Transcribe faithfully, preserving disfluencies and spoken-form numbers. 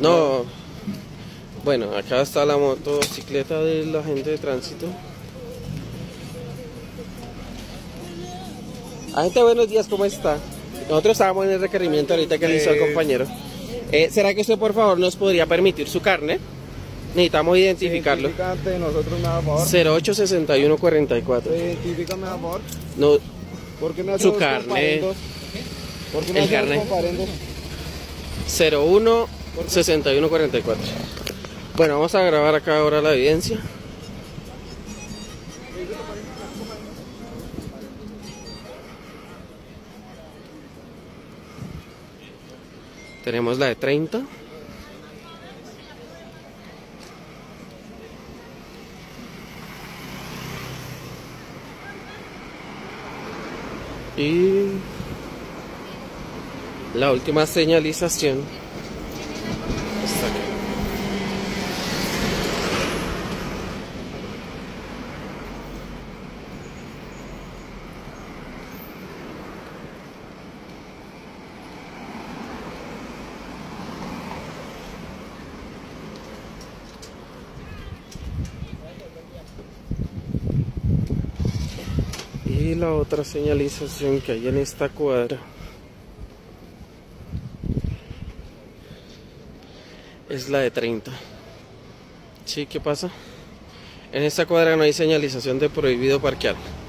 No. Bueno, acá está la motocicleta del agente de tránsito. Agente, buenos días, ¿cómo está? Nosotros estábamos en el requerimiento ahorita que le hizo el compañero. Eh, ¿Será que usted por favor nos podría permitir su carne? Necesitamos identificarlo. Identificante, nosotros me da a favor. cero ocho sesenta y uno cuarenta y cuatro. Identifícame a favor. No, ¿Por qué me hace su dos carne. comparendos? ¿Por qué me El hace dos carne. comparendos? cero uno sesenta y uno cuarenta y cuatro. Bueno, vamos a grabar acá ahora la evidencia. Tenemos la de treinta. Y la última señalización está aquí. Y la otra señalización que hay en esta cuadra es la de treinta. ¿Sí? ¿Qué pasa? En esta cuadra no hay señalización de prohibido parquear.